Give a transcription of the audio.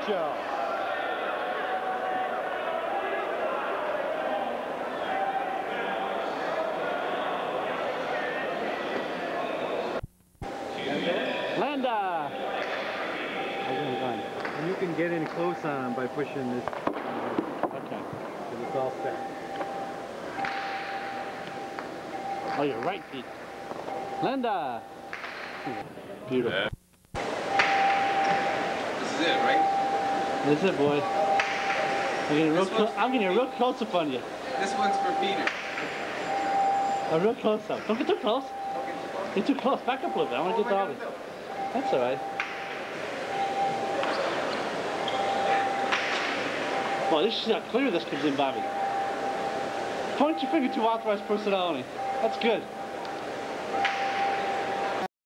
Joe. Linda! And you can get in close on him by pushing this. Okay. It's all set. Oh, you're right, Pete. Linda! Beautiful. Yeah. This is it, right? This is it, boy. I'm getting a real close-up on you. This one's for Peter. A real close-up. Don't get too close. Get too close. Back up a little bit. I want to get the audience. That's all right. Well, this is how clear this comes in, Bobby. Point your finger to authorized personnel only. That's good.